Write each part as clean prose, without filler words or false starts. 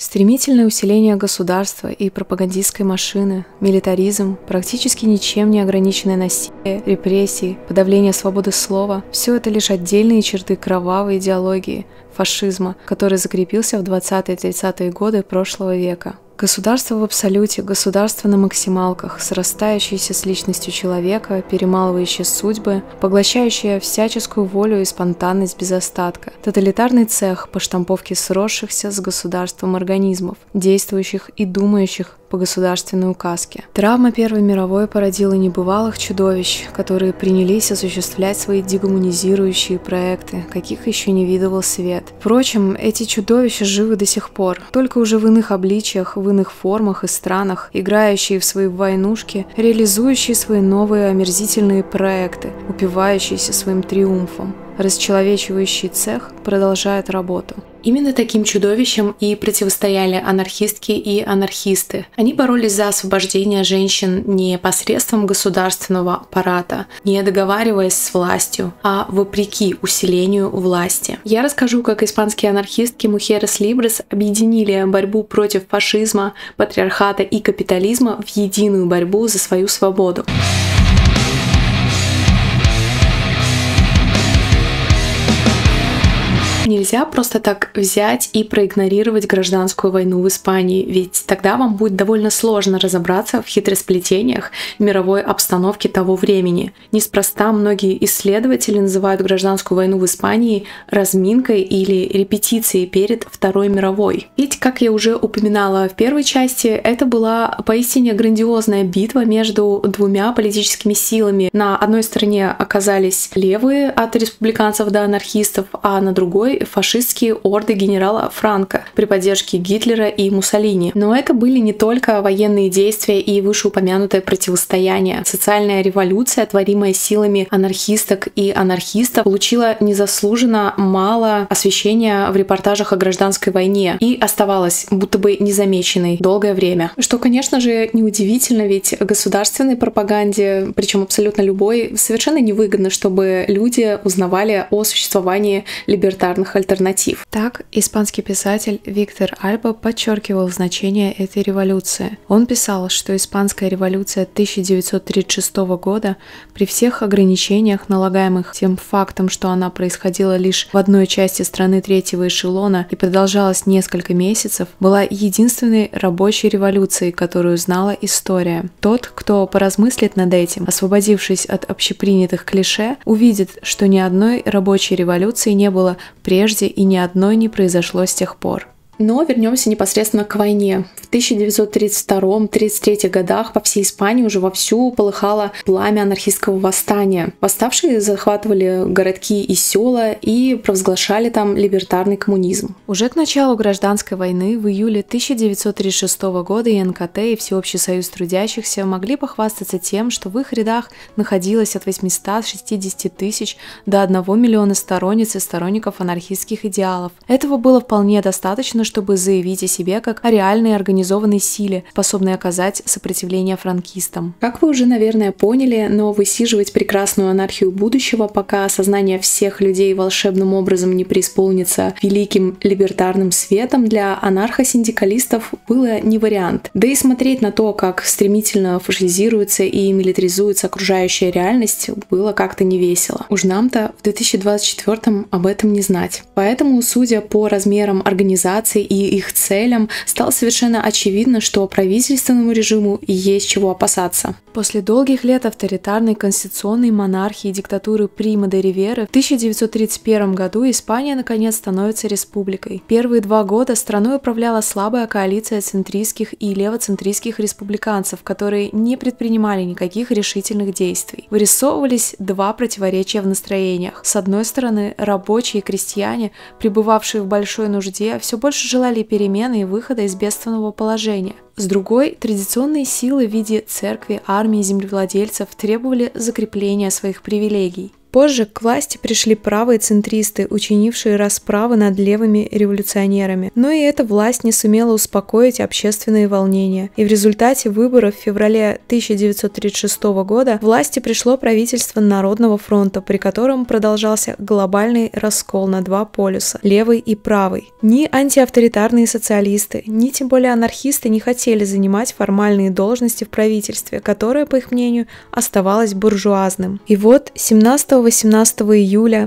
Стремительное усиление государства и пропагандистской машины, милитаризм, практически ничем не ограниченное насилие, репрессии, подавление свободы слова – все это лишь отдельные черты кровавой идеологии, фашизма, который закрепился в 20-30-е годы прошлого века. Государство в абсолюте, государство на максималках, срастающееся с личностью человека, перемалывающее судьбы, поглощающее всяческую волю и спонтанность без остатка. Тоталитарный цех по штамповке сросшихся с государством организмов, действующих и думающих по государственной указке. Травма Первой мировой породила небывалых чудовищ, которые принялись осуществлять свои дегуманизирующие проекты, каких еще не видывал свет. Впрочем, эти чудовища живы до сих пор, только уже в иных обличиях, в иных формах и странах, играющие в свои войнушки, реализующие свои новые омерзительные проекты, упивающиеся своим триумфом. Расчеловечивающий цех продолжает работу. Именно таким чудовищам и противостояли анархистки и анархисты. Они боролись за освобождение женщин не посредством государственного аппарата, не договариваясь с властью, а вопреки усилению власти. Я расскажу, как испанские анархистки Mujeres Libres объединили борьбу против фашизма, патриархата и капитализма в единую борьбу за свою свободу. Нельзя просто так взять и проигнорировать гражданскую войну в Испании, ведь тогда вам будет довольно сложно разобраться в хитросплетениях мировой обстановки того времени. Неспроста многие исследователи называют гражданскую войну в Испании разминкой или репетицией перед Второй мировой. Ведь, как я уже упоминала в первой части, это была поистине грандиозная битва между двумя политическими силами. На одной стороне оказались левые от республиканцев до анархистов, а на другой фашистские орды генерала Франко при поддержке Гитлера и Муссолини. Но это были не только военные действия и вышеупомянутое противостояние. Социальная революция, творимая силами анархисток и анархистов, получила незаслуженно мало освещения в репортажах о гражданской войне и оставалась будто бы незамеченной долгое время. Что, конечно же, неудивительно, ведь государственной пропаганде, причем абсолютно любой, совершенно невыгодно, чтобы люди узнавали о существовании либертарных альтернатив. Так, испанский писатель Виктор Альба подчеркивал значение этой революции. Он писал, что испанская революция 1936 года при всех ограничениях, налагаемых тем фактом, что она происходила лишь в одной части страны третьего эшелона и продолжалась несколько месяцев, была единственной рабочей революцией, которую знала история. Тот, кто поразмыслит над этим, освободившись от общепринятых клише, увидит, что ни одной рабочей революции не было прежде и ни одной не произошло с тех пор. Но вернемся непосредственно к войне. В 1932-33 годах по всей Испании уже вовсю полыхало пламя анархистского восстания. Восставшие захватывали городки и села и провозглашали там либертарный коммунизм. Уже к началу гражданской войны в июле 1936 года и НКТ, и Всеобщий союз трудящихся могли похвастаться тем, что в их рядах находилось от 860 тысяч до 1 миллиона сторонниц и сторонников анархистских идеалов. Этого было вполне достаточно, чтобы заявить о себе как о реальной организованной силе, способной оказать сопротивление франкистам. Как вы уже, наверное, поняли, но высиживать прекрасную анархию будущего, пока сознание всех людей волшебным образом не преисполнится великим либертарным светом, для анархосиндикалистов было не вариант. Да и смотреть на то, как стремительно фашизируется и милитаризуется окружающая реальность, было как-то невесело. Уж нам-то в 2024 об этом не знать. Поэтому, судя по размерам организации и их целям, стало совершенно очевидно, что правительственному режиму есть чего опасаться. После долгих лет авторитарной конституционной монархии и диктатуры Прима де Риверы в 1931 году Испания наконец становится республикой. Первые 2 года страной управляла слабая коалиция центристских и левоцентристских республиканцев, которые не предпринимали никаких решительных действий. Вырисовывались 2 противоречия в настроениях. С одной стороны, рабочие и крестьяне, пребывавшие в большой нужде, все больше желали перемены и выхода из бедственного положения. С другой, традиционные силы в виде церкви, армии, землевладельцев требовали закрепления своих привилегий. Позже к власти пришли правые центристы, учинившие расправы над левыми революционерами. Но и эта власть не сумела успокоить общественные волнения. И в результате выборов в феврале 1936 года к власти пришло правительство Народного фронта, при котором продолжался глобальный раскол на два полюса – левый и правый. Ни антиавторитарные социалисты, ни тем более анархисты не хотели занимать формальные должности в правительстве, которое, по их мнению, оставалось буржуазным. И вот 17-18 июля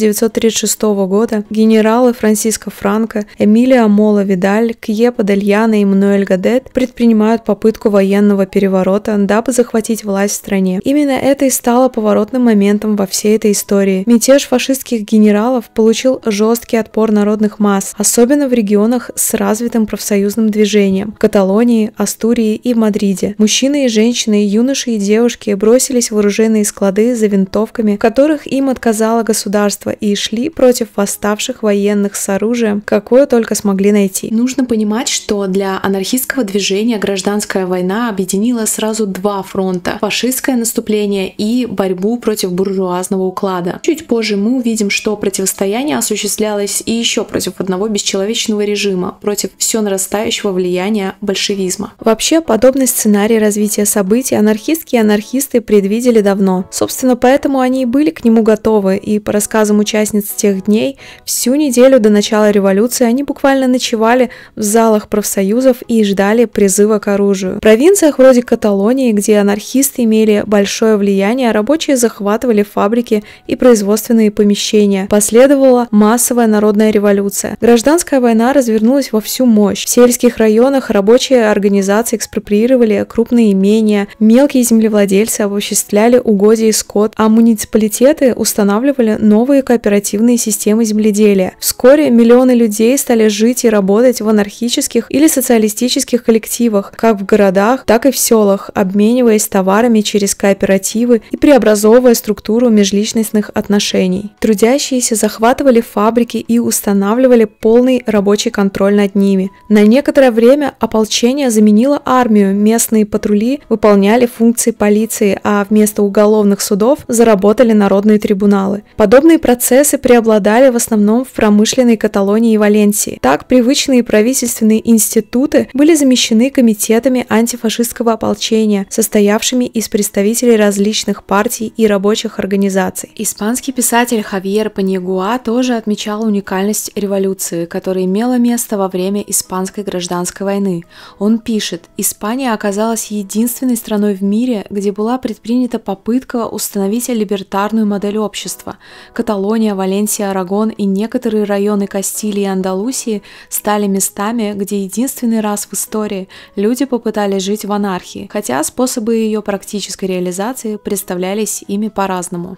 1936 года генералы Франсиско Франко, Эмилио Мола Видаль, Кьепо Дельяно и Мануэль Гадет предпринимают попытку военного переворота, дабы захватить власть в стране. Именно это и стало поворотным моментом во всей этой истории. Мятеж фашистских генералов получил жесткий отпор народных масс, особенно в регионах с развитым профсоюзным движением – Каталонии, Астурии и Мадриде. Мужчины и женщины, юноши и девушки бросились в оружейные склады за винтовками, в которых им отказало государство, и шли против восставших военных с оружием, какое только смогли найти. Нужно понимать, что для анархистского движения гражданская война объединила сразу два фронта – фашистское наступление и борьбу против буржуазного уклада. Чуть позже мы увидим, что противостояние осуществлялось и еще против одного бесчеловечного режима, против все нарастающего влияния большевизма. Вообще, подобный сценарий развития событий анархистские анархисты предвидели давно. Собственно, поэтому они и были к нему готовы, и по рассказам участниц тех дней, всю неделю до начала революции они буквально ночевали в залах профсоюзов и ждали призыва к оружию. В провинциях вроде Каталонии, где анархисты имели большое влияние, рабочие захватывали фабрики и производственные помещения. Последовала массовая народная революция. Гражданская война развернулась во всю мощь. В сельских районах рабочие организации экспроприировали крупные имения, мелкие землевладельцы обобществляли угодья и скот, а муниципалитеты устанавливали новые кооперативные системы земледелия. Вскоре миллионы людей стали жить и работать в анархических или социалистических коллективах, как в городах, так и в селах, обмениваясь товарами через кооперативы и преобразовывая структуру межличностных отношений. Трудящиеся захватывали фабрики и устанавливали полный рабочий контроль над ними. На некоторое время ополчение заменило армию, местные патрули выполняли функции полиции, а вместо уголовных судов заработали народные трибуналы. Подобные процессы преобладали в основном в промышленной Каталонии и Валенсии. Так, привычные правительственные институты были замещены комитетами антифашистского ополчения, состоявшими из представителей различных партий и рабочих организаций. Испанский писатель Хавьер Паньягуа тоже отмечал уникальность революции, которая имела место во время Испанской гражданской войны. Он пишет: «Испания оказалась единственной страной в мире, где была предпринята попытка установить либертарную модель общества. Каталония, Валенсия, Арагон и некоторые районы Кастилии и Андалусии стали местами, где единственный раз в истории люди попытались жить в анархии, хотя способы ее практической реализации представлялись ими по-разному».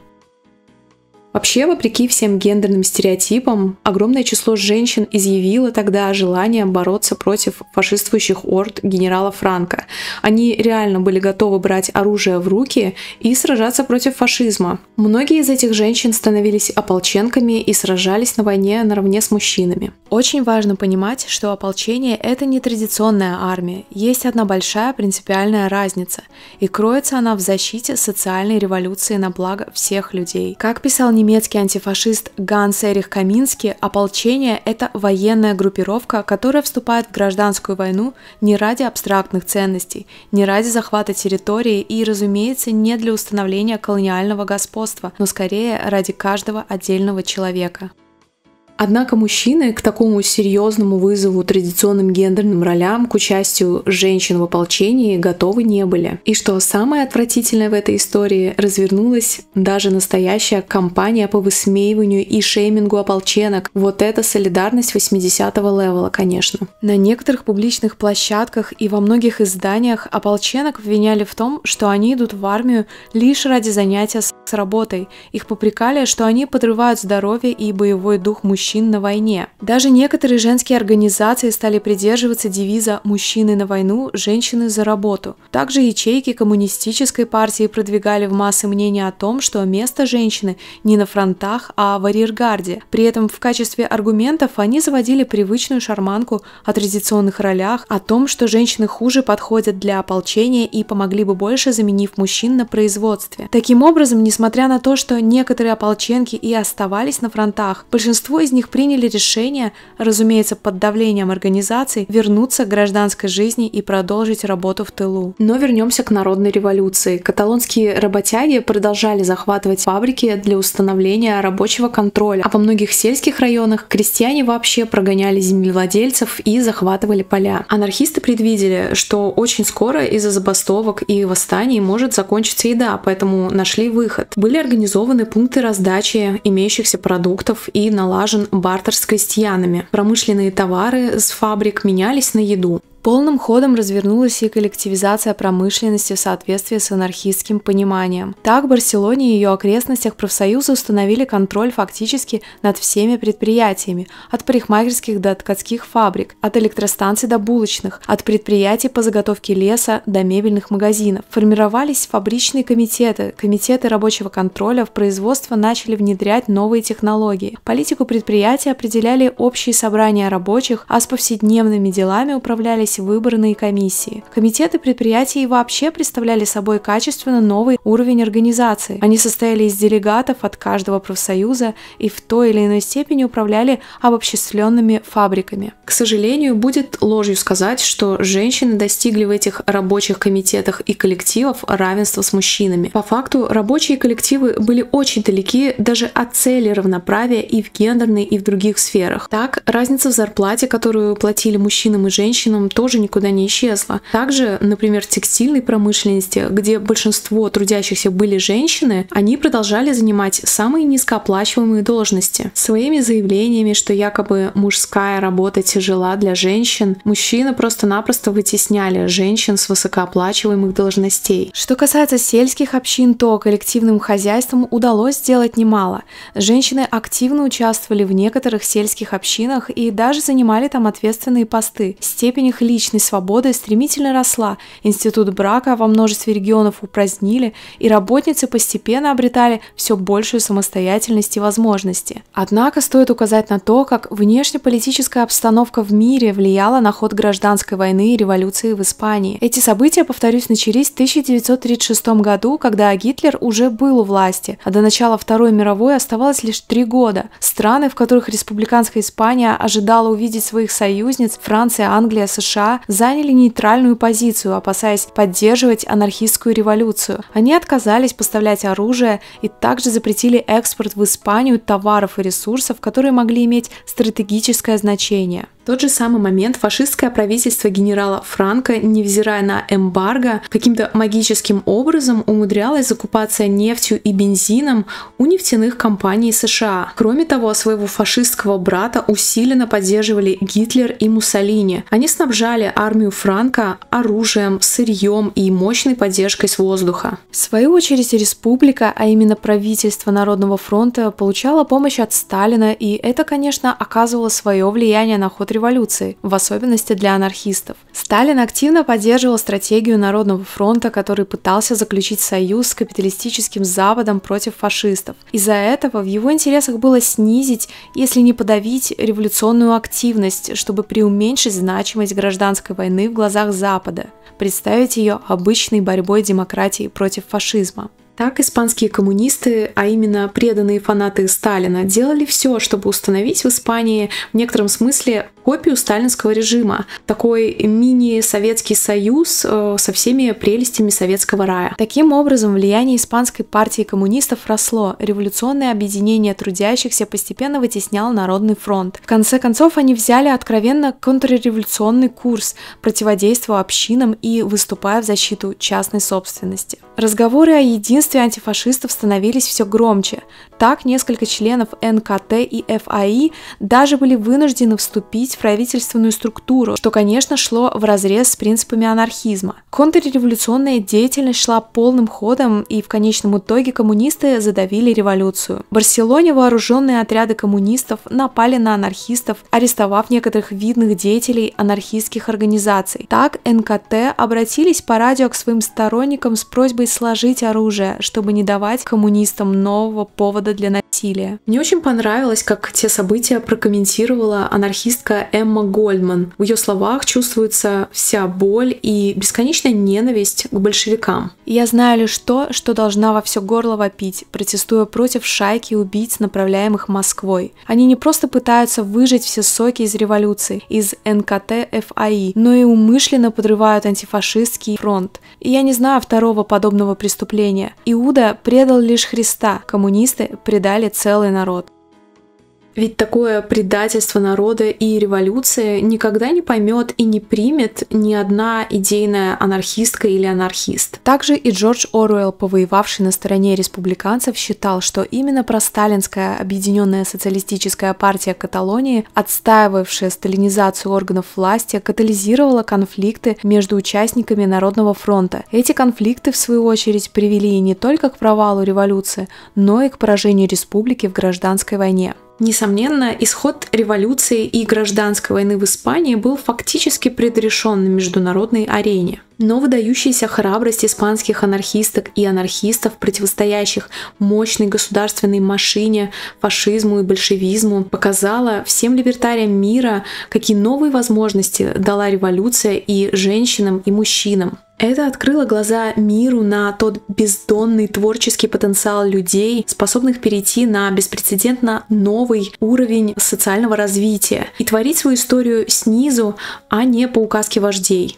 Вообще, вопреки всем гендерным стереотипам, огромное число женщин изъявило тогда желание бороться против фашистующих орд генерала Франко. Они реально были готовы брать оружие в руки и сражаться против фашизма. Многие из этих женщин становились ополченками и сражались на войне наравне с мужчинами. Очень важно понимать, что ополчение – это не традиционная армия. Есть одна большая принципиальная разница, и кроется она в защите социальной революции на благо всех людей. Как писал немецкий антифашист Ганс Эрих Каминский, ополчение – это военная группировка, которая вступает в гражданскую войну не ради абстрактных ценностей, не ради захвата территории и, разумеется, не для установления колониального господства, но скорее ради каждого отдельного человека. Однако мужчины к такому серьезному вызову традиционным гендерным ролям, к участию женщин в ополчении готовы не были. И что самое отвратительное в этой истории, развернулась даже настоящая кампания по высмеиванию и шеймингу ополченок. Вот это солидарность 80-го левела, конечно. На некоторых публичных площадках и во многих изданиях ополченок обвиняли в том, что они идут в армию лишь ради занятия с работой. Их попрекали, что они подрывают здоровье и боевой дух мужчин, мужчин на войне. Даже некоторые женские организации стали придерживаться девиза «мужчины на войну, женщины за работу». Также ячейки коммунистической партии продвигали в массы мнение о том, что место женщины не на фронтах, а в арьергарде. При этом в качестве аргументов они заводили привычную шарманку о традиционных ролях, о том, что женщины хуже подходят для ополчения и помогли бы больше, заменив мужчин на производстве. Таким образом, несмотря на то, что некоторые ополченки и оставались на фронтах, большинство из них приняли решение, разумеется, под давлением организаций, вернуться к гражданской жизни и продолжить работу в тылу. Но вернемся к народной революции. Каталонские работяги продолжали захватывать фабрики для установления рабочего контроля, а во многих сельских районах крестьяне вообще прогоняли землевладельцев и захватывали поля. Анархисты предвидели, что очень скоро из-за забастовок и восстаний может закончиться еда, поэтому нашли выход. Были организованы пункты раздачи имеющихся продуктов и налажен бартер с крестьянами. Промышленные товары с фабрик менялись на еду. Полным ходом развернулась и коллективизация промышленности в соответствии с анархистским пониманием. Так, в Барселоне и ее окрестностях профсоюзы установили контроль фактически над всеми предприятиями, от парикмахерских до ткацких фабрик, от электростанций до булочных, от предприятий по заготовке леса до мебельных магазинов. Формировались фабричные комитеты, комитеты рабочего контроля, в производство начали внедрять новые технологии. Политику предприятия определяли общие собрания рабочих, а с повседневными делами управлялись выборные комиссии. Комитеты предприятий вообще представляли собой качественно новый уровень организации. Они состояли из делегатов от каждого профсоюза и в той или иной степени управляли обобщенными фабриками. К сожалению, будет ложью сказать, что женщины достигли в этих рабочих комитетах и коллективов равенства с мужчинами. По факту, рабочие коллективы были очень далеки даже от цели равноправия и в гендерной, и в других сферах. Так, разница в зарплате, которую платили мужчинам и женщинам, тоже никуда не исчезла. Также, например, в текстильной промышленности, где большинство трудящихся были женщины, они продолжали занимать самые низкооплачиваемые должности. Своими заявлениями, что якобы мужская работа тяжела для женщин, мужчины просто-напросто вытесняли женщин с высокооплачиваемых должностей. Что касается сельских общин, то коллективным хозяйствам удалось сделать немало. Женщины активно участвовали в некоторых сельских общинах и даже занимали там ответственные посты. Степень их личной свободы стремительно росла, институт брака во множестве регионов упразднили, и работницы постепенно обретали все большую самостоятельность и возможности. Однако стоит указать на то, как внешнеполитическая обстановка в мире влияла на ход гражданской войны и революции в Испании. Эти события, повторюсь, начались в 1936 году, когда Гитлер уже был у власти, а до начала Второй мировой оставалось лишь 3 года. Страны, в которых республиканская Испания ожидала увидеть своих союзниц, Франция, Англия, США, заняли нейтральную позицию, опасаясь поддерживать анархистскую революцию. Они отказались поставлять оружие и также запретили экспорт в Испанию товаров и ресурсов, которые могли иметь стратегическое значение. В тот же самый момент фашистское правительство генерала Франко, невзирая на эмбарго, каким-то магическим образом умудрялось закупаться нефтью и бензином у нефтяных компаний США. Кроме того, своего фашистского брата усиленно поддерживали Гитлер и Муссолини. Они снабжали армию Франко оружием, сырьем и мощной поддержкой с воздуха. В свою очередь, республика, а именно правительство Народного фронта, получало помощь от Сталина, и это, конечно, оказывало свое влияние на ход революции, в особенности для анархистов. Сталин активно поддерживал стратегию Народного фронта, который пытался заключить союз с капиталистическим Западом против фашистов. Из-за этого в его интересах было снизить, если не подавить, революционную активность, чтобы преуменьшить значимость гражданской войны в глазах Запада, представить ее обычной борьбой демократии против фашизма. Так, испанские коммунисты, а именно преданные фанаты Сталина, делали все, чтобы установить в Испании в некотором смысле копию сталинского режима, такой мини-советский союз со всеми прелестями советского рая. Таким образом, влияние испанской партии коммунистов росло, революционное объединение трудящихся постепенно вытесняло Народный фронт. В конце концов, они взяли откровенно контрреволюционный курс, противодействуя общинам и выступая в защиту частной собственности. Разговоры о единстве антифашистов становились все громче. Так, несколько членов НКТ и ФАИ даже были вынуждены вступить укрепить правительственную структуру, что, конечно, шло вразрез с принципами анархизма. Контрреволюционная деятельность шла полным ходом, и в конечном итоге коммунисты задавили революцию. В Барселоне вооруженные отряды коммунистов напали на анархистов, арестовав некоторых видных деятелей анархистских организаций. Так НКТ обратились по радио к своим сторонникам с просьбой сложить оружие, чтобы не давать коммунистам нового повода для насилия. Мне очень понравилось, как те события прокомментировала анархистка Эмма Гольдман. В ее словах чувствуется вся боль и бесконечная ненависть к большевикам. «Я знаю лишь то, что должна во все горло вопить, протестуя против шайки убийц, направляемых Москвой. Они не просто пытаются выжать все соки из революции, из НКТ-ФАИ, но и умышленно подрывают антифашистский фронт. И я не знаю второго подобного преступления. Иуда предал лишь Христа, коммунисты предали целый народ». Ведь такое предательство народа и революции никогда не поймет и не примет ни одна идейная анархистка или анархист. Также и Джордж Оруэлл, повоевавший на стороне республиканцев, считал, что именно просталинская Объединенная социалистическая партия Каталонии, отстаивавшая сталинизацию органов власти, катализировала конфликты между участниками Народного фронта. Эти конфликты, в свою очередь, привели не только к провалу революции, но и к поражению республики в гражданской войне. Несомненно, исход революции и гражданской войны в Испании был фактически предрешен на международной арене. Но выдающаяся храбрость испанских анархисток и анархистов, противостоящих мощной государственной машине, фашизму и большевизму, показала всем либертариям мира, какие новые возможности дала революция и женщинам, и мужчинам. Это открыло глаза миру на тот бездонный творческий потенциал людей, способных перейти на беспрецедентно новый уровень социального развития и творить свою историю снизу, а не по указке вождей.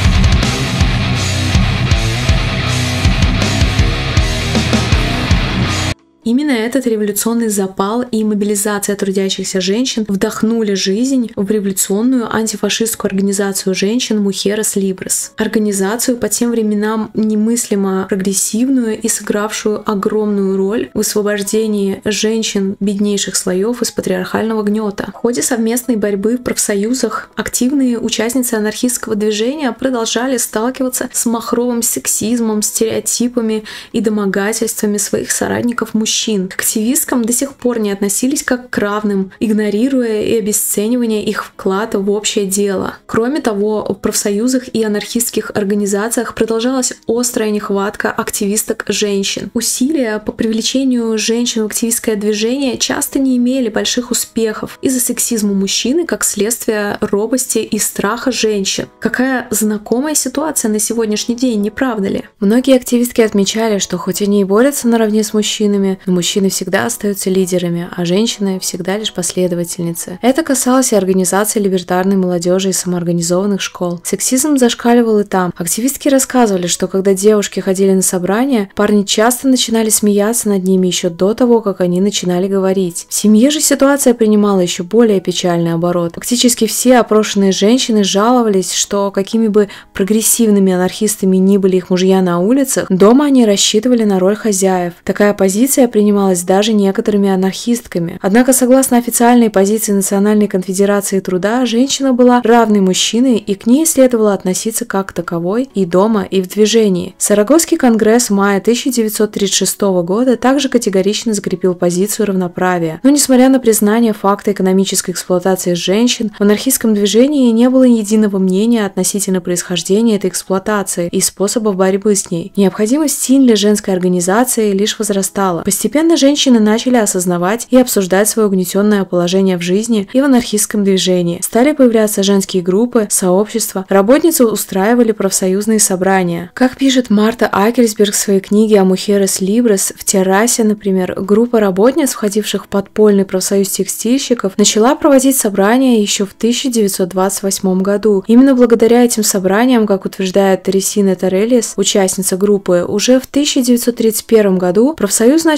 Именно этот революционный запал и мобилизация трудящихся женщин вдохнули жизнь в революционную антифашистскую организацию женщин Mujeres Libres. Организацию, по тем временам немыслимо прогрессивную и сыгравшую огромную роль в освобождении женщин беднейших слоев из патриархального гнета. В ходе совместной борьбы в профсоюзах активные участницы анархистского движения продолжали сталкиваться с махровым сексизмом, стереотипами и домогательствами своих соратников-мужчин. К активисткам до сих пор не относились как к равным, игнорируя и обесценивая их вклад в общее дело. Кроме того, в профсоюзах и анархистских организациях продолжалась острая нехватка активисток-женщин. Усилия по привлечению женщин в активистское движение часто не имели больших успехов из-за сексизма мужчин и как следствие робости и страха женщин. Какая знакомая ситуация на сегодняшний день, не правда ли? Многие активистки отмечали, что хоть они и борются наравне с мужчинами, но мужчины всегда остаются лидерами, а женщины всегда лишь последовательницы. Это касалось и организации либертарной молодежи и самоорганизованных школ. Сексизм зашкаливал и там. Активистки рассказывали, что когда девушки ходили на собрания, парни часто начинали смеяться над ними еще до того, как они начинали говорить. В семье же ситуация принимала еще более печальный оборот. Фактически все опрошенные женщины жаловались, что какими бы прогрессивными анархистами ни были их мужья на улицах, дома они рассчитывали на роль хозяев. Такая позиция принималась даже некоторыми анархистками. Однако, согласно официальной позиции Национальной конфедерации труда, женщина была равной мужчине, и к ней следовало относиться как к таковой и дома, и в движении. Сарагосский конгресс мая 1936 года также категорично закрепил позицию равноправия. Но, несмотря на признание факта экономической эксплуатации женщин, в анархистском движении не было единого мнения относительно происхождения этой эксплуатации и способов борьбы с ней. Необходимость сильной женской организации лишь возрастала. Постепенно женщины начали осознавать и обсуждать свое угнетенное положение в жизни и в анархистском движении. Стали появляться женские группы, сообщества, работницы устраивали профсоюзные собрания. Как пишет Марта Акельсберг в своей книге о Mujeres Libres, в Террасе, например, группа работниц, входивших в подпольный профсоюз текстильщиков, начала проводить собрания еще в 1928 году. Именно благодаря этим собраниям, как утверждает Тересина Торрелес, участница группы, уже в 1931 году профсоюз начал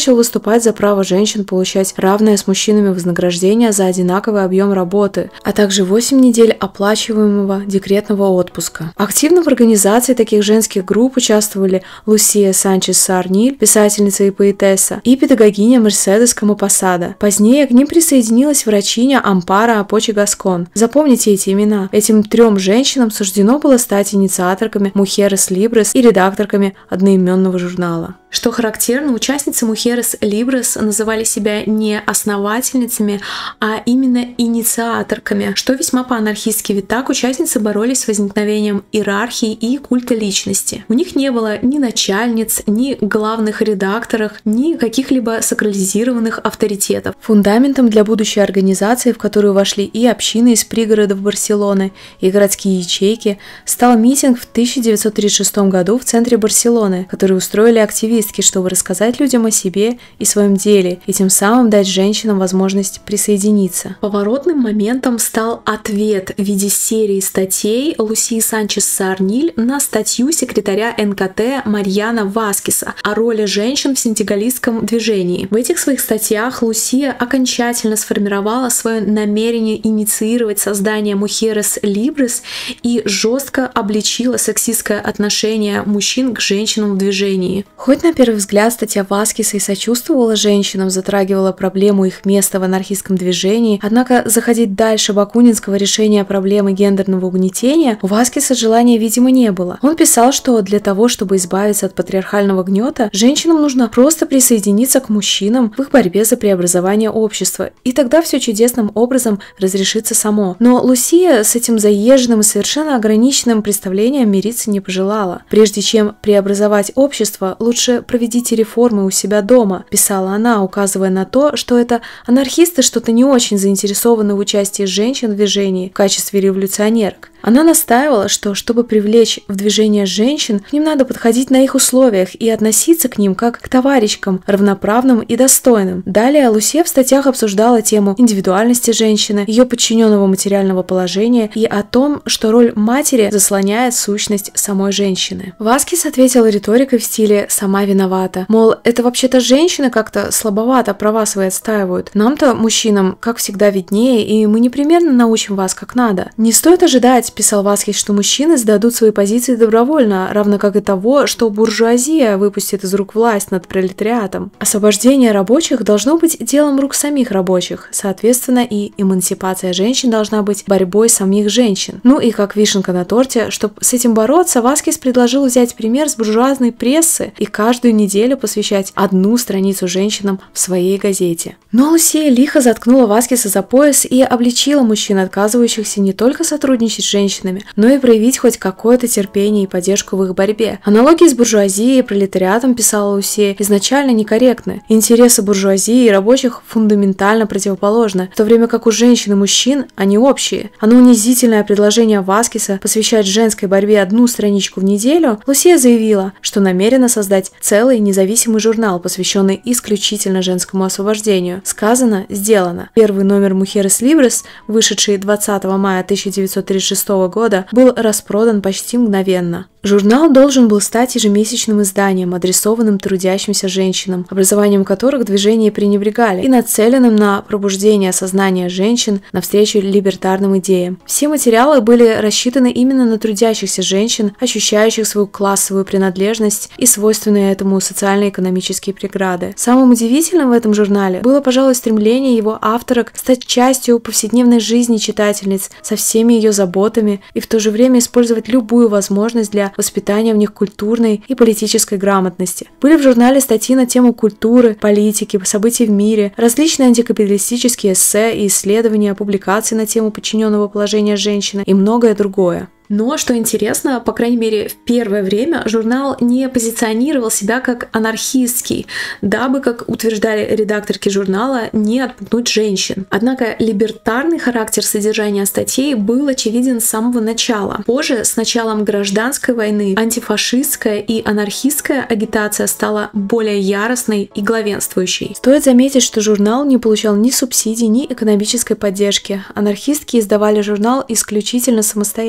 начал выступать за право женщин получать равное с мужчинами вознаграждение за одинаковый объем работы, а также 8 недель оплачиваемого декретного отпуска. Активно в организации таких женских групп участвовали Лусия Санчес Саарниль, писательница и поэтесса, и педагогиня Мерседес Камапосада. Позднее к ним присоединилась врачиня Ампара Апочи Гаскон. Запомните эти имена. Этим 3 женщинам суждено было стать инициаторками Mujeres Libres и редакторками одноименного журнала. Что характерно, участницы Mujeres Libres называли себя не основательницами, а именно инициаторками, что весьма по-анархистски, ведь так участницы боролись с возникновением иерархии и культа личности. У них не было ни начальниц, ни главных редакторов, ни каких-либо сакрализированных авторитетов. Фундаментом для будущей организации, в которую вошли и общины из пригородов Барселоны, и городские ячейки, стал митинг в 1936 году в центре Барселоны, который устроили активисты, чтобы рассказать людям о себе и своем деле, и тем самым дать женщинам возможность присоединиться. Поворотным моментом стал ответ в виде серии статей Лусии Санчес Саарниль на статью секретаря НКТ Марьяна Васкеса о роли женщин в синтигалистском движении. В этих своих статьях Лусия окончательно сформировала свое намерение инициировать создание Mujeres Libres и жестко обличила сексистское отношение мужчин к женщинам в движении. Хоть на первый взгляд статья Васкеса и сочувствовала женщинам, затрагивала проблему их места в анархистском движении, однако заходить дальше бакунинского решения проблемы гендерного угнетения у Васкеса желания, видимо, не было. Он писал, что для того, чтобы избавиться от патриархального гнета, женщинам нужно просто присоединиться к мужчинам в их борьбе за преобразование общества, и тогда все чудесным образом разрешится само. Но Лусия с этим заезженным и совершенно ограниченным представлением мириться не пожелала. Прежде чем преобразовать общество, лучше проведите реформы у себя дома, писала она, указывая на то, что это анархисты что-то не очень заинтересованы в участии женщин в движении в качестве революционерок. Она настаивала, что, чтобы привлечь в движение женщин, к ним надо подходить на их условиях и относиться к ним как к товарищам, равноправным и достойным. Далее Лусия в статьях обсуждала тему индивидуальности женщины, ее подчиненного материального положения и о том, что роль матери заслоняет сущность самой женщины. Васкес ответил риторикой в стиле «сама виновата». Мол, это вообще-то женщины как-то слабовато права свои отстаивают. Нам-то, мужчинам, как всегда виднее, и мы непременно научим вас как надо. Не стоит ожидать, писал Васкес, что мужчины сдадут свои позиции добровольно, равно как и того, что буржуазия выпустит из рук власть над пролетариатом. Освобождение рабочих должно быть делом рук самих рабочих, соответственно, и эмансипация женщин должна быть борьбой самих женщин. Ну и как вишенка на торте, чтобы с этим бороться, Васкес предложил взять пример с буржуазной прессы и каждую неделю посвящать одну страницу женщинам в своей газете. Но Лусия лихо заткнула Васкеса за пояс и обличила мужчин, отказывающихся не только сотрудничать с женщинами, но и проявить хоть какое-то терпение и поддержку в их борьбе. Аналогии с буржуазией и пролетариатом, писала Лусия, изначально некорректны. Интересы буржуазии и рабочих фундаментально противоположны, в то время как у женщин и мужчин они общие. А на унизительное предложение Васкеса посвящать женской борьбе одну страничку в неделю, Лусия заявила, что намерена создать целый независимый журнал, посвященный исключительно женскому освобождению. Сказано, сделано. Первый номер Mujeres Libres, вышедший 20 мая 1936 года, был распродан почти мгновенно. Журнал должен был стать ежемесячным изданием, адресованным трудящимся женщинам, образованием которых движение пренебрегали, и нацеленным на пробуждение сознания женщин навстречу либертарным идеям. Все материалы были рассчитаны именно на трудящихся женщин, ощущающих свою классовую принадлежность и свойственные этому социально-экономические преграды. Самым удивительным в этом журнале было, пожалуй, стремление его авторок стать частью повседневной жизни читательниц со всеми ее заботами и в то же время использовать любую возможность для воспитания в них культурной и политической грамотности. Были в журнале статьи на тему культуры, политики, событий в мире, различные антикапиталистические эссе и исследования, публикации на тему подчиненного положения женщины и многое другое. Но, что интересно, по крайней мере, в первое время журнал не позиционировал себя как анархистский, дабы, как утверждали редакторки журнала, не отпугнуть женщин. Однако либертарный характер содержания статей был очевиден с самого начала. Позже, с началом гражданской войны, антифашистская и анархистская агитация стала более яростной и главенствующей. Стоит заметить, что журнал не получал ни субсидий, ни экономической поддержки. Анархистки издавали журнал исключительно самостоятельно.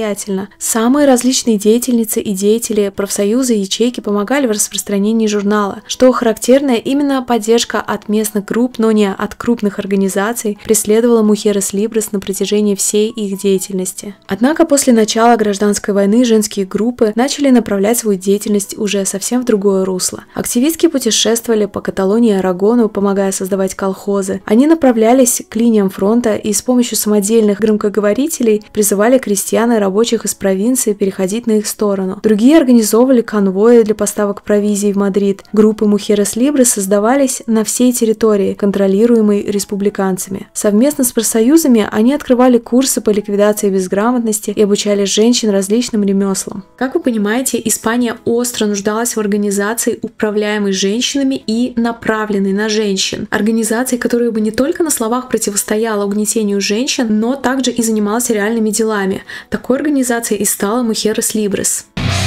Самые различные деятельницы и деятели, профсоюзы и ячейки помогали в распространении журнала, что характерно, именно поддержка от местных групп, но не от крупных организаций, преследовала Mujeres Libres на протяжении всей их деятельности. Однако после начала гражданской войны женские группы начали направлять свою деятельность уже совсем в другое русло. Активистки путешествовали по Каталонии и Арагону, помогая создавать колхозы. Они направлялись к линиям фронта и с помощью самодельных громкоговорителей призывали крестьян и рабочих из провинции переходить на их сторону. Другие организовывали конвои для поставок провизии в Мадрид. Группы Mujeres Libres создавались на всей территории, контролируемой республиканцами. Совместно с профсоюзами они открывали курсы по ликвидации безграмотности и обучали женщин различным ремеслам. Как вы понимаете, Испания остро нуждалась в организации, управляемой женщинами и направленной на женщин. Организации, которая бы не только на словах противостояла угнетению женщин, но также и занималась реальными делами. Такой организацией и стала Mujeres Libres.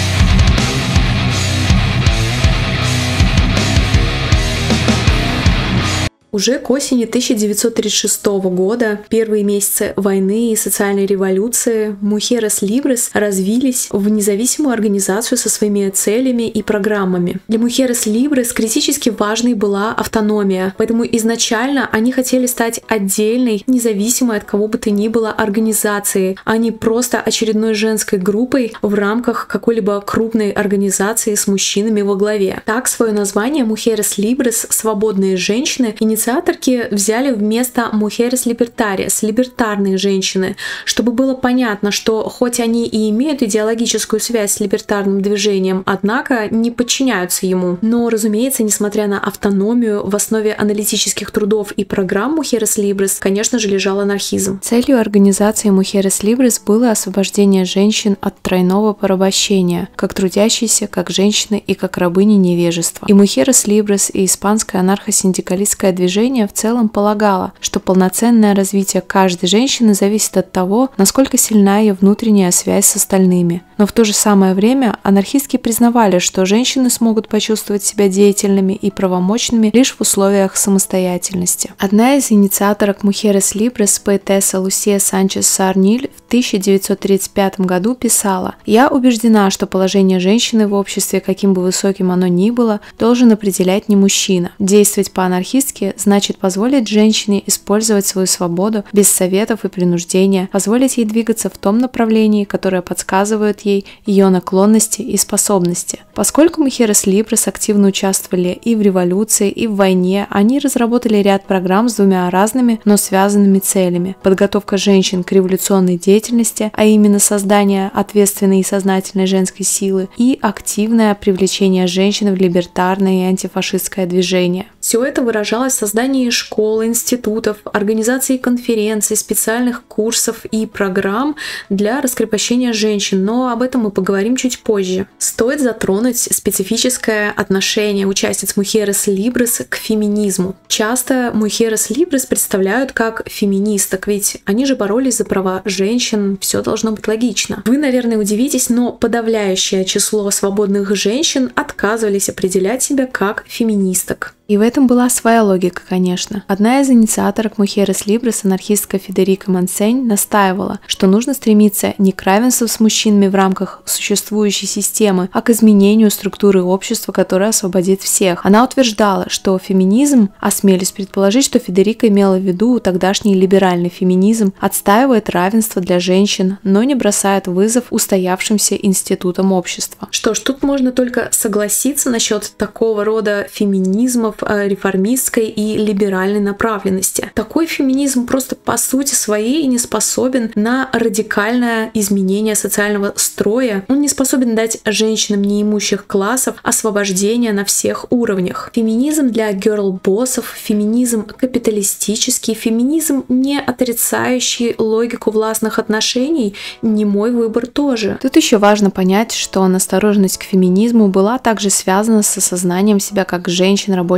Уже к осени 1936 года, первые месяцы войны и социальной революции, Mujeres Libres развились в независимую организацию со своими целями и программами. Для Mujeres Libres критически важной была автономия, поэтому изначально они хотели стать отдельной, независимой от кого бы то ни было организацией, а не просто очередной женской группой в рамках какой-либо крупной организации с мужчинами во главе. Так свое название Mujeres Libres «Свободные женщины» инициаторки взяли вместо Mujeres Libertarias, либертарные женщины, чтобы было понятно, что хоть они и имеют идеологическую связь с либертарным движением, однако не подчиняются ему. Но, разумеется, несмотря на автономию, в основе аналитических трудов и программ Mujeres Libres, конечно же, лежал анархизм. Целью организации Mujeres Libres было освобождение женщин от тройного порабощения, как трудящиеся, как женщины и как рабыни невежества. И Mujeres Libres, и испанское анархосиндикалистское движение в целом полагало, что полноценное развитие каждой женщины зависит от того, насколько сильна ее внутренняя связь с остальными. Но в то же самое время анархистки признавали, что женщины смогут почувствовать себя деятельными и правомочными лишь в условиях самостоятельности. Одна из инициаторок Mujeres Libres, поэтесса Лусия Санчес Саарниль, в 1935 году писала: «Я убеждена, что положение женщины в обществе, каким бы высоким оно ни было, должен определять не мужчина. Действовать по-анархистски значит позволить женщине использовать свою свободу без советов и принуждения, позволить ей двигаться в том направлении, которое подсказывает ей ее наклонности и способности». Поскольку Mujeres Libres активно участвовали и в революции, и в войне, они разработали ряд программ с двумя разными, но связанными целями: подготовка женщин к революционной деятельности, а именно создание ответственной и сознательной женской силы, и активное привлечение женщин в либертарное и антифашистское движение. Все это выражалось в создании школ, институтов, организации конференций, специальных курсов и программ для раскрепощения женщин, но об этом мы поговорим чуть позже. Стоит затронуть специфическое отношение участниц Mujeres Libres к феминизму. Часто Mujeres Libres представляют как феминисток, ведь они же боролись за права женщин, все должно быть логично. Вы, наверное, удивитесь, но подавляющее число свободных женщин отказывались определять себя как феминисток. И в этом была своя логика, конечно. Одна из инициаторок Mujeres Libres, анархистка Федерика Монсень, настаивала, что нужно стремиться не к равенству с мужчинами в рамках существующей системы, а к изменению структуры общества, которое освободит всех. Она утверждала, что феминизм, осмелюсь предположить, что Федерика имела в виду тогдашний либеральный феминизм, отстаивает равенство для женщин, но не бросает вызов устоявшимся институтам общества. Что ж, тут можно только согласиться насчет такого рода феминизмов реформистской и либеральной направленности. Такой феминизм просто по сути своей не способен на радикальное изменение социального строя. Он не способен дать женщинам неимущих классов освобождение на всех уровнях. Феминизм для герл-боссов, феминизм капиталистический, феминизм, не отрицающий логику властных отношений, не мой выбор тоже. Тут еще важно понять, что настороженность к феминизму была также связана с осознанием себя как женщин рабочего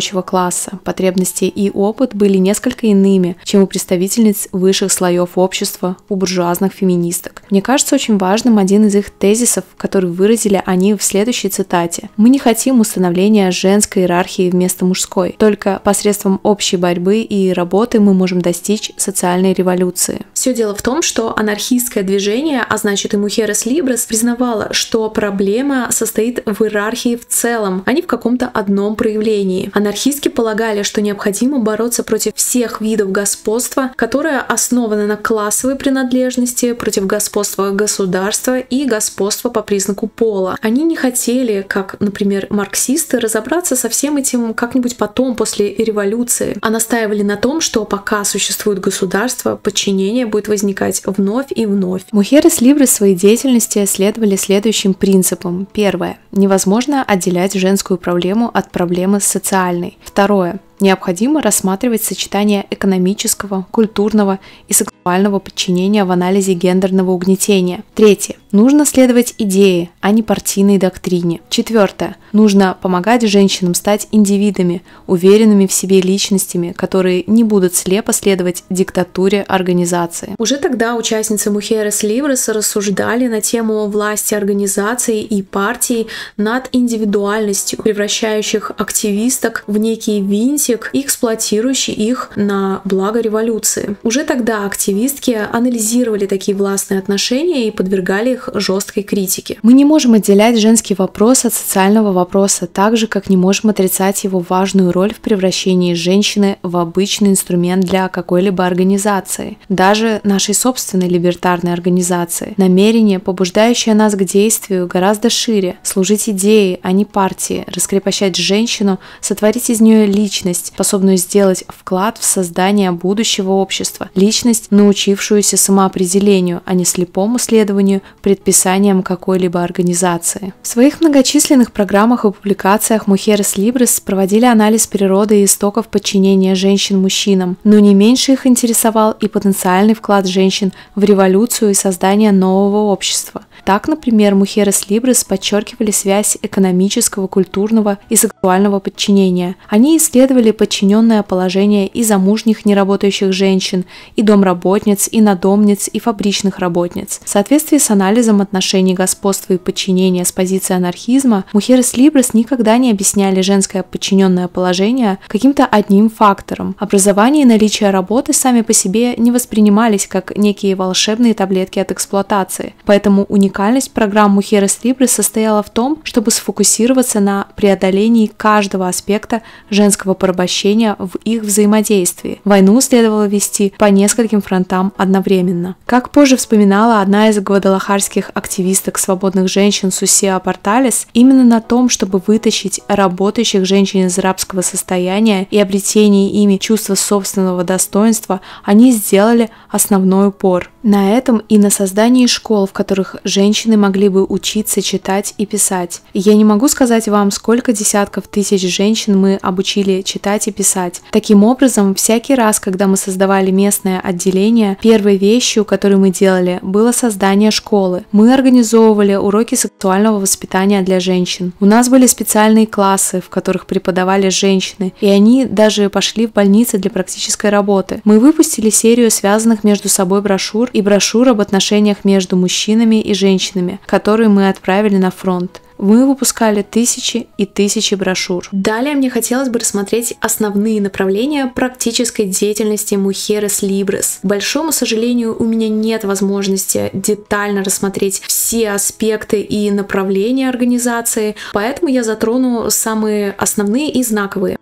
рабочего класса. Потребности и опыт были несколько иными, чем у представительниц высших слоев общества, у буржуазных феминисток. Мне кажется очень важным один из их тезисов, который выразили они в следующей цитате. «Мы не хотим установления женской иерархии вместо мужской. Только посредством общей борьбы и работы мы можем достичь социальной революции». Все дело в том, что анархистское движение, а значит и Mujeres Libres, признавало, что проблема состоит в иерархии в целом, а не в каком-то одном проявлении. Анархистки полагали, что необходимо бороться против всех видов господства, которое основано на классовой принадлежности, против господства государства и господства по признаку пола. Они не хотели, как, например, марксисты, разобраться со всем этим как-нибудь потом, после революции, а настаивали на том, что пока существует государство, подчинение будет возникать вновь и вновь. Mujeres Libres в своей деятельности следовали следующим принципам. Первое. Невозможно отделять женскую проблему от проблемы социальной. Второе. Необходимо рассматривать сочетание экономического, культурного и сексуального подчинения в анализе гендерного угнетения. Третье. Нужно следовать идее, а не партийной доктрине. Четвертое. Нужно помогать женщинам стать индивидами, уверенными в себе личностями, которые не будут слепо следовать диктатуре организации. Уже тогда участницы Mujeres Libres рассуждали на тему власти организаций и партий над индивидуальностью, превращающих активисток в некий винтик и эксплуатирующий их на благо революции. Уже тогда активистки анализировали такие властные отношения и подвергали их жесткой критике. Мы не можем отделять женский вопрос от социального вопроса, так же, как не можем отрицать его важную роль в превращении женщины в обычный инструмент для какой-либо организации, даже нашей собственной либертарной организации. Намерение, побуждающее нас к действию, гораздо шире: служить идее, а не партии, раскрепощать женщину, сотворить из нее личность, способную сделать вклад в создание будущего общества, личность, научившуюся самоопределению, а не слепому следованию предписаниям какой-либо организации. В своих многочисленных программах и публикациях Mujeres Libres проводили анализ природы и истоков подчинения женщин мужчинам, но не меньше их интересовал и потенциальный вклад женщин в революцию и создание нового общества. Так, например, Mujeres Libres подчеркивали связь экономического, культурного и сексуального подчинения. Они исследовали подчиненное положение и замужних неработающих женщин, и домработниц, и надомниц, и фабричных работниц. В соответствии с анализом отношений господства и подчинения с позиции анархизма, Mujeres Libres никогда не объясняли женское подчиненное положение каким-то одним фактором. Образование и наличие работы сами по себе не воспринимались как некие волшебные таблетки от эксплуатации. Поэтому уникальность программ Mujeres Libres состояла в том, чтобы сфокусироваться на преодолении каждого аспекта женского порабощения в их взаимодействии. Войну следовало вести по нескольким фронтам одновременно. Как позже вспоминала одна из гвадалахарских активисток свободных женщин Сусиа Порталес, именно на том, чтобы вытащить работающих женщин из рабского состояния и обретение ими чувства собственного достоинства, они сделали основной упор. На этом и на создании школ, в которых женщины могли бы учиться читать и писать. Я не могу сказать вам, сколько десятков тысяч женщин мы обучили читать и писать. Таким образом, всякий раз, когда мы создавали местное отделение, первой вещью, которую мы делали, было создание школы. Мы организовывали уроки сексуального воспитания для женщин. У нас были специальные классы, в которых преподавали женщины, и они даже пошли в больницы для практической работы. Мы выпустили серию связанных между собой брошюр и брошюр об отношениях между мужчинами и женщинами, которые мы отправили на фронт. Мы выпускали тысячи и тысячи брошюр. Далее мне хотелось бы рассмотреть основные направления практической деятельности Mujeres Libres. К большому сожалению, у меня нет возможности детально рассмотреть все аспекты и направления организации, поэтому я затрону самые основные и знаковые.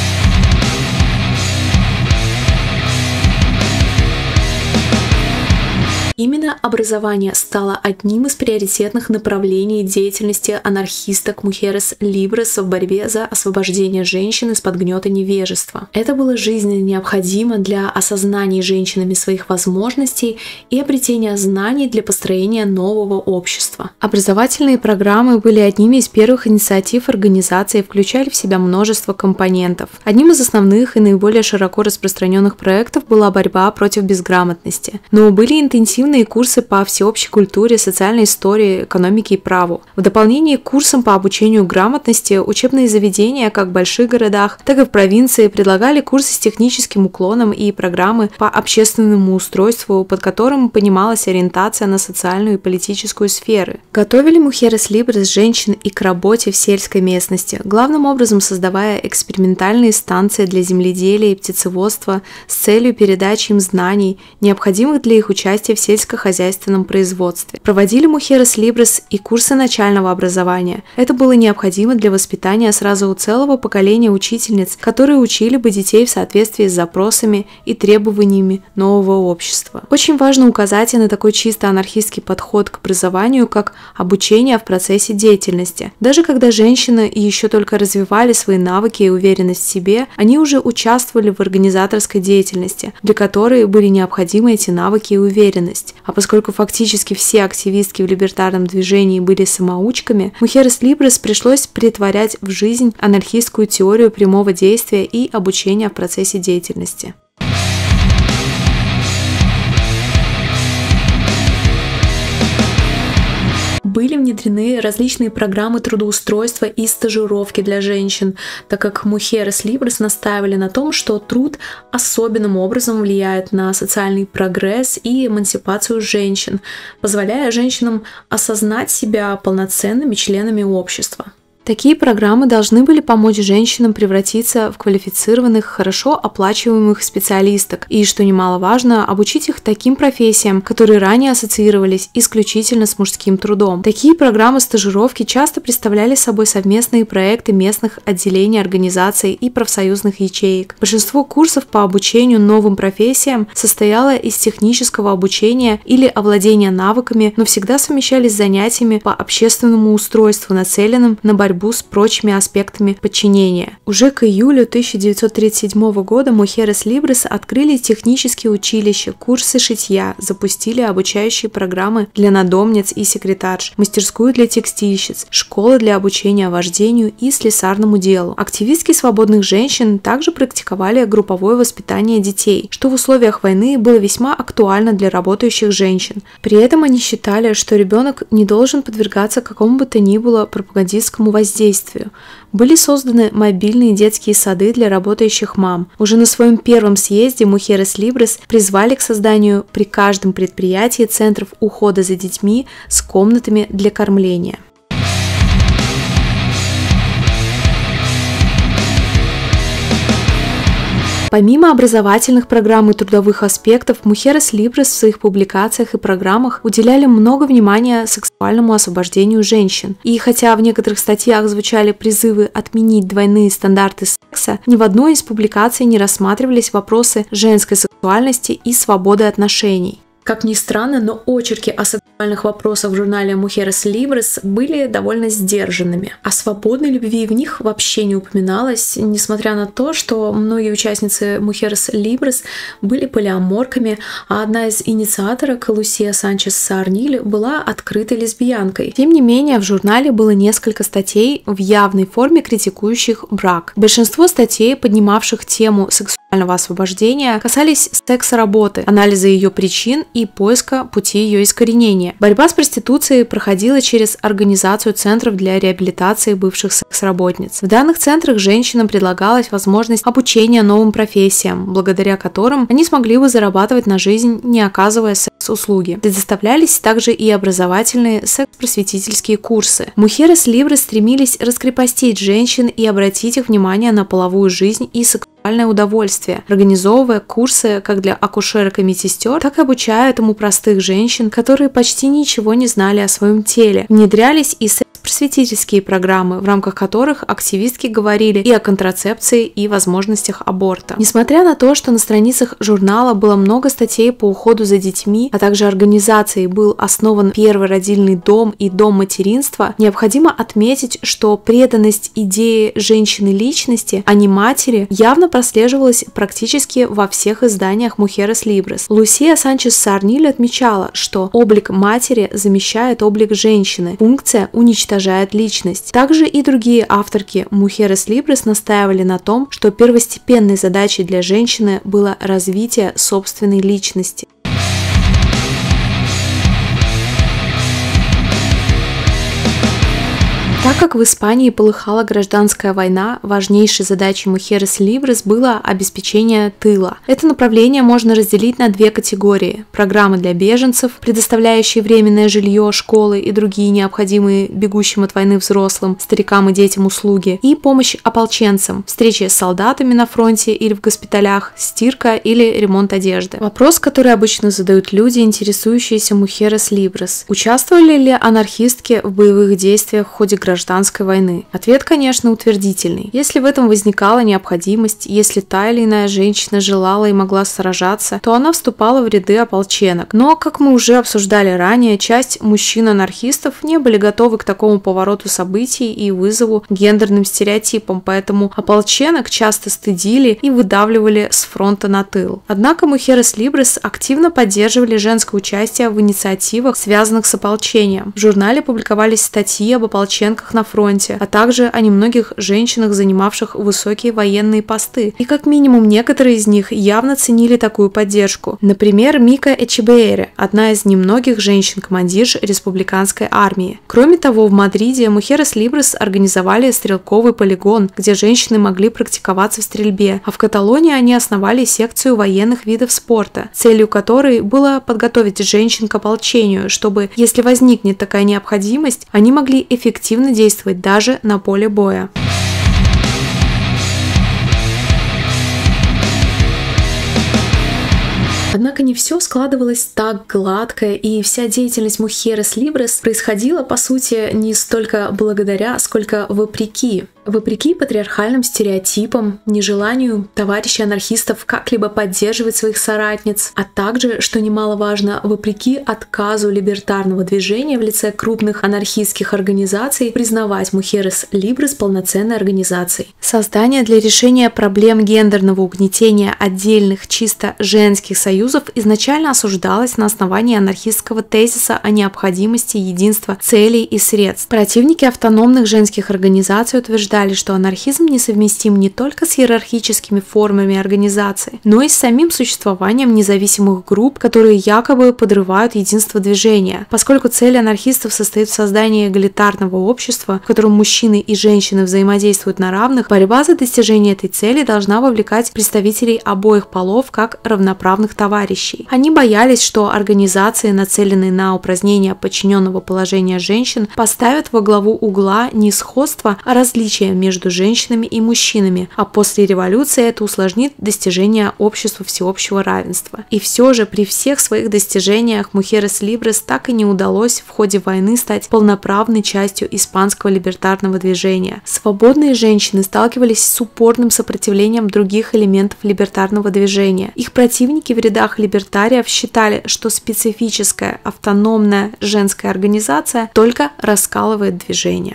Именно образование стало одним из приоритетных направлений деятельности анархисток Mujeres Libres в борьбе за освобождение женщин из-под гнета невежества. Это было жизненно необходимо для осознания женщинами своих возможностей и обретения знаний для построения нового общества. Образовательные программы были одними из первых инициатив организации и включали в себя множество компонентов. Одним из основных и наиболее широко распространенных проектов была борьба против безграмотности. Но были интенсивные курсы курсы по всеобщей культуре, социальной истории, экономике и праву. В дополнение к курсам по обучению грамотности учебные заведения как в больших городах, так и в провинции предлагали курсы с техническим уклоном и программы по общественному устройству, под которым понималась ориентация на социальную и политическую сферы. Готовили Mujeres Libres женщин и к работе в сельской местности, главным образом создавая экспериментальные станции для земледелия и птицеводства с целью передачи им знаний, необходимых для их участия в сельскохозяйственном производстве. Проводили Mujeres Libres и курсы начального образования. Это было необходимо для воспитания сразу у целого поколения учительниц, которые учили бы детей в соответствии с запросами и требованиями нового общества. Очень важно указать и на такой чисто анархистский подход к образованию, как обучение в процессе деятельности. Даже когда женщины еще только развивали свои навыки и уверенность в себе, они уже участвовали в организаторской деятельности, для которой были необходимы эти навыки и уверенность. А поскольку фактически все активистки в либертарном движении были самоучками, Mujeres Libres пришлось претворять в жизнь анархистскую теорию прямого действия и обучения в процессе деятельности. Были внедрены различные программы трудоустройства и стажировки для женщин, так как Mujeres Libres настаивали на том, что труд особенным образом влияет на социальный прогресс и эмансипацию женщин, позволяя женщинам осознать себя полноценными членами общества. Такие программы должны были помочь женщинам превратиться в квалифицированных, хорошо оплачиваемых специалисток и, что немаловажно, обучить их таким профессиям, которые ранее ассоциировались исключительно с мужским трудом. Такие программы стажировки часто представляли собой совместные проекты местных отделений организаций и профсоюзных ячеек. Большинство курсов по обучению новым профессиям состояло из технического обучения или овладения навыками, но всегда совмещались с занятиями по общественному устройству, нацеленным на борьбу с прочими аспектами подчинения. Уже к июлю 1937 года Mujeres Libres открыли технические училища, курсы шитья, запустили обучающие программы для надомниц и секретарш, мастерскую для текстильщиц, школы для обучения вождению и слесарному делу. Активистки свободных женщин также практиковали групповое воспитание детей, что в условиях войны было весьма актуально для работающих женщин. При этом они считали, что ребенок не должен подвергаться какому бы то ни было пропагандистскому воздействию. Были созданы мобильные детские сады для работающих мам. Уже на своем первом съезде Mujeres Libres призвали к созданию при каждом предприятии центров ухода за детьми с комнатами для кормления. Помимо образовательных программ и трудовых аспектов, Mujeres Libres в своих публикациях и программах уделяли много внимания сексуальному освобождению женщин. И хотя в некоторых статьях звучали призывы отменить двойные стандарты секса, ни в одной из публикаций не рассматривались вопросы женской сексуальности и свободы отношений. Как ни странно, но очерки о сексуальных вопросах в журнале Mujeres Libres были довольно сдержанными. О свободной любви в них вообще не упоминалось, несмотря на то, что многие участницы Mujeres Libres были полиаморками, а одна из инициаторок, Лусия Санчес Саарниль, была открытой лесбиянкой. Тем не менее, в журнале было несколько статей в явной форме критикующих брак. Большинство статей, поднимавших тему сексуального освобождения, касались секс-работы, анализа ее причин и поиска пути ее искоренения. Борьба с проституцией проходила через организацию центров для реабилитации бывших секс-работниц. В данных центрах женщинам предлагалась возможность обучения новым профессиям, благодаря которым они смогли бы зарабатывать на жизнь, не оказывая секс-услуги. Предоставлялись также и образовательные секс-просветительские курсы. Mujeres Libres стремились раскрепостить женщин и обратить их внимание на половую жизнь и сексуальное удовольствие, организовывая курсы как для акушерок и медсестер, так и обучая этому простых женщин, которые почти ничего не знали о своем теле. Внедрялись и просветительские программы, в рамках которых активистки говорили и о контрацепции, и возможностях аборта. Несмотря на то, что на страницах журнала было много статей по уходу за детьми, а также организацией был основан первый родильный дом и дом материнства, необходимо отметить, что преданность идее женщины-личности, а не матери, явно прослеживалась практически во всех изданиях Mujeres Libres. Лусия Санчес Саарниль отмечала, что облик матери замещает облик женщины, функция уничтожает личность. Также и другие авторки Mujeres Libres настаивали на том, что первостепенной задачей для женщины было развитие собственной личности. Так как в Испании полыхала гражданская война, важнейшей задачей Mujeres Libres было обеспечение тыла. Это направление можно разделить на две категории: программы для беженцев, предоставляющие временное жилье, школы и другие необходимые бегущим от войны взрослым, старикам и детям услуги, и помощь ополченцам, встречи с солдатами на фронте или в госпиталях, стирка или ремонт одежды. Вопрос, который обычно задают люди, интересующиеся Mujeres Libres: участвовали ли анархистки в боевых действиях в ходе гражданской войны? Ответ, конечно, утвердительный. Если в этом возникала необходимость, если та или иная женщина желала и могла сражаться, то она вступала в ряды ополченок. Но, как мы уже обсуждали ранее, часть мужчин-анархистов не были готовы к такому повороту событий и вызову гендерным стереотипам, поэтому ополченок часто стыдили и выдавливали с фронта на тыл. Однако Mujeres Libres активно поддерживали женское участие в инициативах, связанных с ополчением. В журнале публиковались статьи об ополченках на фронте, а также о немногих женщинах, занимавших высокие военные посты. И как минимум некоторые из них явно ценили такую поддержку. Например, Мика Эчебеэре, одна из немногих женщин-командирш республиканской армии. Кроме того, в Мадриде Mujeres Libres организовали стрелковый полигон, где женщины могли практиковаться в стрельбе, а в Каталонии они основали секцию военных видов спорта, целью которой было подготовить женщин к ополчению, чтобы, если возникнет такая необходимость, они могли эффективно действовать даже на поле боя. Однако не все складывалось так гладко, и вся деятельность Mujeres Libres происходила, по сути, не столько благодаря, сколько вопреки. Вопреки патриархальным стереотипам, нежеланию товарищей анархистов как-либо поддерживать своих соратниц, а также, что немаловажно, вопреки отказу либертарного движения в лице крупных анархистских организаций признавать Mujeres Libres полноценной организацией. Создание для решения проблем гендерного угнетения отдельных чисто женских союзов изначально осуждалось на основании анархистского тезиса о необходимости единства целей и средств. Противники автономных женских организаций утверждали, что анархизм несовместим не только с иерархическими формами организации, но и с самим существованием независимых групп, которые якобы подрывают единство движения. Поскольку цель анархистов состоит в создании эгалитарного общества, в котором мужчины и женщины взаимодействуют на равных, борьба за достижение этой цели должна вовлекать представителей обоих полов как равноправных товарищей. Они боялись, что организации, нацеленные на упразднение подчиненного положения женщин, поставят во главу угла не сходство, а различия между женщинами и мужчинами, а после революции это усложнит достижение общества всеобщего равенства. И все же при всех своих достижениях Mujeres Libres так и не удалось в ходе войны стать полноправной частью испанского либертарного движения. Свободные женщины сталкивались с упорным сопротивлением других элементов либертарного движения. Их противники в рядах либертариев считали, что специфическая автономная женская организация только раскалывает движение.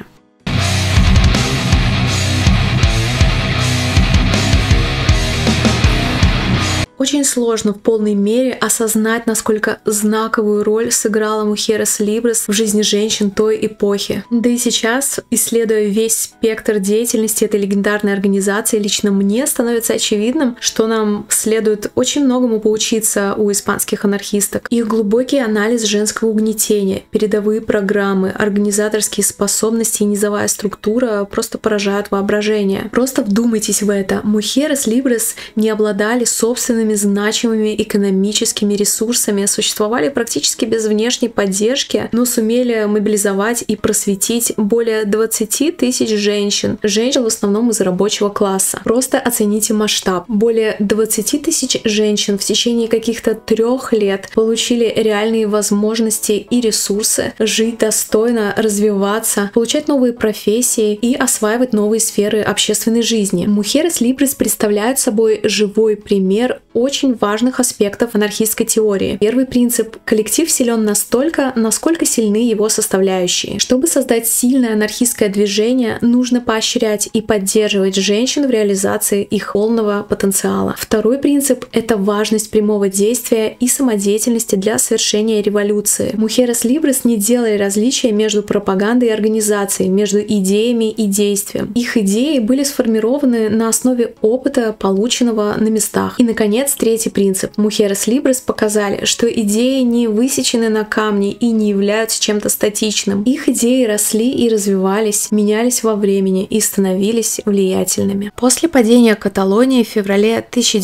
Очень сложно в полной мере осознать, насколько знаковую роль сыграла Mujeres Libres в жизни женщин той эпохи. Да и сейчас, исследуя весь спектр деятельности этой легендарной организации, лично мне становится очевидным, что нам следует очень многому поучиться у испанских анархисток. Их глубокий анализ женского угнетения, передовые программы, организаторские способности и низовая структура просто поражают воображение. Просто вдумайтесь в это. Mujeres Libres не обладали собственными значимыми экономическими ресурсами, существовали практически без внешней поддержки, но сумели мобилизовать и просветить более 20 тысяч женщин в основном из рабочего класса. Просто оцените масштаб. Более 20 тысяч женщин в течение каких-то 3 лет получили реальные возможности и ресурсы жить достойно, развиваться, получать новые профессии и осваивать новые сферы общественной жизни. Mujeres Libres представляют собой живой пример очень важных аспектов анархистской теории. Первый принцип: коллектив силен настолько, насколько сильны его составляющие. Чтобы создать сильное анархистское движение, нужно поощрять и поддерживать женщин в реализации их полного потенциала. Второй принцип — это важность прямого действия и самодеятельности для совершения революции. Mujeres Libres не делали различия между пропагандой и организацией, между идеями и действием. Их идеи были сформированы на основе опыта, полученного на местах. И, наконец, наконец, третий принцип. Mujeres Libres показали, что идеи не высечены на камне и не являются чем-то статичным. Их идеи росли и развивались, менялись во времени и становились влиятельными. После падения Каталонии в феврале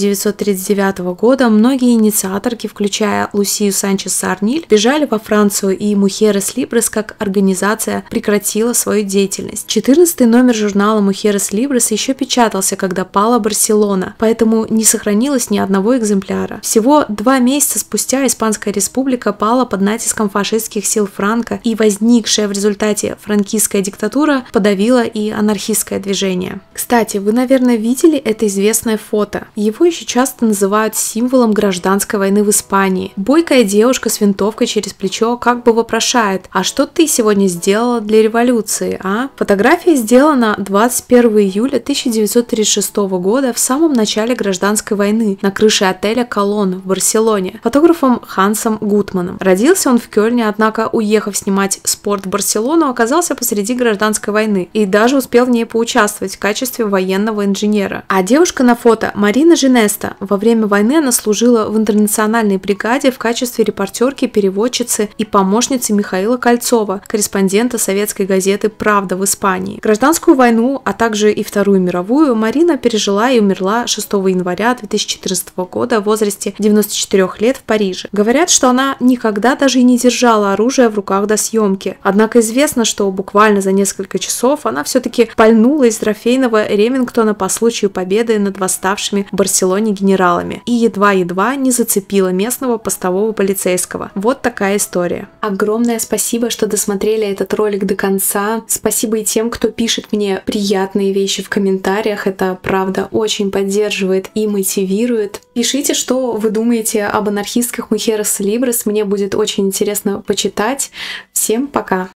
1939 года многие инициаторки, включая Лусию Санчес-Саарниль, бежали во Францию, и Mujeres Libres как организация прекратила свою деятельность. 14-й номер журнала Mujeres Libres еще печатался, когда пала Барселона, поэтому не сохранилось ни одного экземпляра. Всего 2 месяца спустя Испанская республика пала под натиском фашистских сил Франко, и возникшая в результате франкистская диктатура подавила и анархистское движение. Кстати, вы, наверное, видели это известное фото. Его еще часто называют символом гражданской войны в Испании. Бойкая девушка с винтовкой через плечо как бы вопрошает: «А что ты сегодня сделала для революции, а?» Фотография сделана 21 июля 1936 года в самом начале гражданской войны на крыше отеля «Колонн» в Барселоне фотографом Хансом Гутманом. Родился он в Кёльне, однако, уехав снимать спорт в Барселону, оказался посреди гражданской войны и даже успел в ней поучаствовать в качестве военного инженера. А девушка на фото Марина Женеста. Во время войны она служила в интернациональной бригаде в качестве репортерки, переводчицы и помощницы Михаила Кольцова, корреспондента советской газеты «Правда» в Испании. Гражданскую войну, а также и Вторую мировую Марина пережила и умерла 6 января 2014 года в возрасте 94 лет в Париже. Говорят, что она никогда даже и не держала оружие в руках до съемки. Однако известно, что буквально за несколько часов она все-таки пальнула из трофейного Ремингтона по случаю победы над восставшими в Барселоне генералами и едва-едва не зацепила местного постового полицейского. Вот такая история. Огромное спасибо, что досмотрели этот ролик до конца. Спасибо и тем, кто пишет мне приятные вещи в комментариях. Это, правда, очень поддерживает и мотивирует. Пишите, что вы думаете об анархистках Mujeres Libres. Мне будет очень интересно почитать. Всем пока!